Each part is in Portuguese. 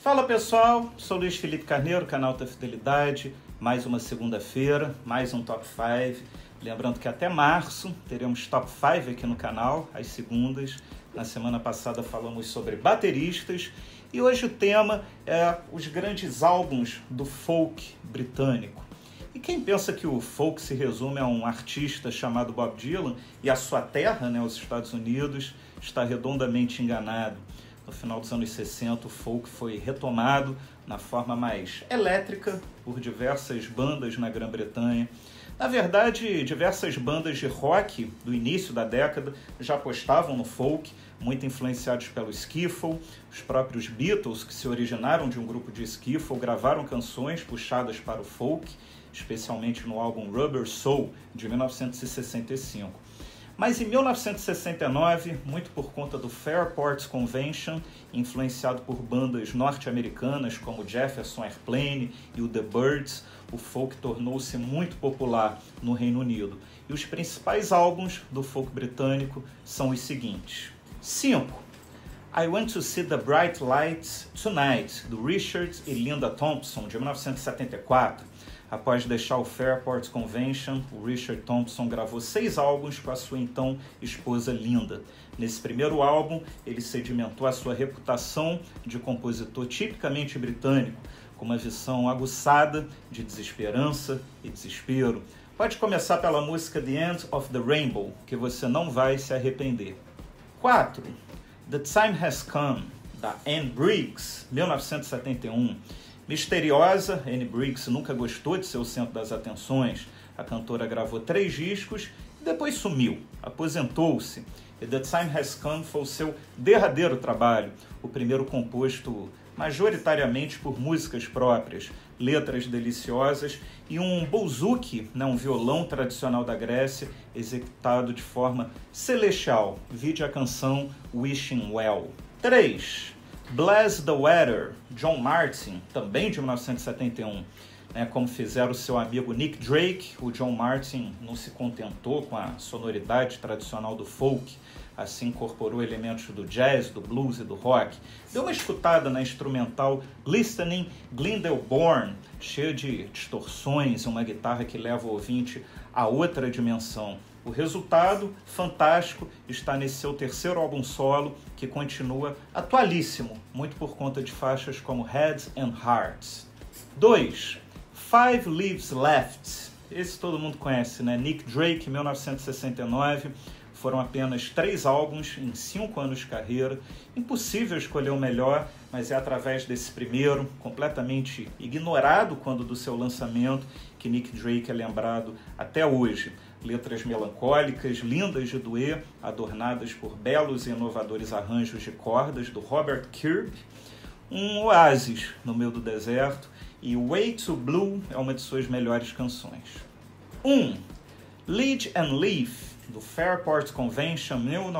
Fala pessoal, sou Luiz Felipe Carneiro, canal da Fidelidade, mais uma segunda-feira, mais um Top 5. Lembrando que até março teremos Top 5 aqui no canal, às segundas. Na semana passada falamos sobre bateristas e hoje o tema é os grandes álbuns do folk britânico. E quem pensa que o folk se resume a um artista chamado Bob Dylan e a sua terra, os Estados Unidos, está redondamente enganado. No final dos anos 60, o folk foi retomado na forma mais elétrica por diversas bandas na Grã-Bretanha. Na verdade, diversas bandas de rock do início da década já apostavam no folk, muito influenciados pelo skiffle. Os próprios Beatles, que se originaram de um grupo de skiffle, gravaram canções puxadas para o folk, especialmente no álbum Rubber Soul, de 1965. Mas em 1969, muito por conta do Fairport Convention, influenciado por bandas norte-americanas como Jefferson Airplane e o The Byrds, o folk tornou-se muito popular no Reino Unido. E os principais álbuns do folk britânico são os seguintes. 5. I Want to See the Bright Lights Tonight, do Richard e Linda Thompson, de 1974. Após deixar o Fairport Convention, o Richard Thompson gravou 6 álbuns com a sua então esposa Linda. Nesse primeiro álbum, ele sedimentou a sua reputação de compositor tipicamente britânico, com uma visão aguçada de desesperança e desespero. Pode começar pela música The End of the Rainbow, que você não vai se arrepender. 4. The Time Has Come, da Anne Briggs, 1971. Misteriosa, Anne Briggs nunca gostou de ser o centro das atenções. A cantora gravou 3 discos e depois sumiu, aposentou-se. E The Time Has Come foi o seu derradeiro trabalho, o primeiro composto majoritariamente por músicas próprias, letras deliciosas e um bouzouki, um violão tradicional da Grécia, executado de forma celestial. Vide a canção Wishing Well. 3. Bless the Weather, John Martyn, também de 1971. Como fizeram o seu amigo Nick Drake, o John Martyn não se contentou com a sonoridade tradicional do folk, assim incorporou elementos do jazz, do blues e do rock. Deu uma escutada na instrumental Listening Glyndebourne, cheia de distorções e uma guitarra que leva o ouvinte a outra dimensão. O resultado, fantástico, está nesse seu terceiro álbum solo, que continua atualíssimo, muito por conta de faixas como Heads and Hearts. 2. Five Leaves Left. Esse todo mundo conhece, Nick Drake, 1969. Foram apenas 3 álbuns em 5 anos de carreira. Impossível escolher o melhor, mas é através desse primeiro, completamente ignorado quando do seu lançamento, que Nick Drake é lembrado até hoje. Letras melancólicas, lindas de doer, adornadas por belos e inovadores arranjos de cordas do Robert Kirby. Um oásis no meio do deserto, e Way Too Blue é uma de suas melhores canções. 1. Lead and Leaf, do Fairport Convention,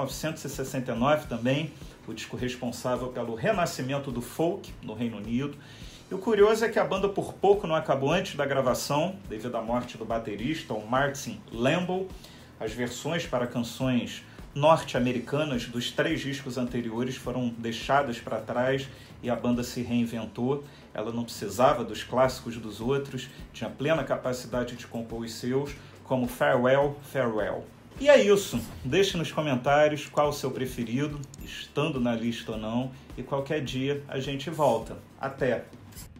1969 também, o disco responsável pelo renascimento do folk no Reino Unido. E o curioso é que a banda por pouco não acabou antes da gravação, devido à morte do baterista, o Martin Lambo. As versões para canções norte-americanas dos 3 discos anteriores foram deixadas para trás e a banda se reinventou. Ela não precisava dos clássicos dos outros, tinha plena capacidade de compor os seus, como Farewell, Farewell. E é isso, deixe nos comentários qual o seu preferido, estando na lista ou não, e qualquer dia a gente volta. Até!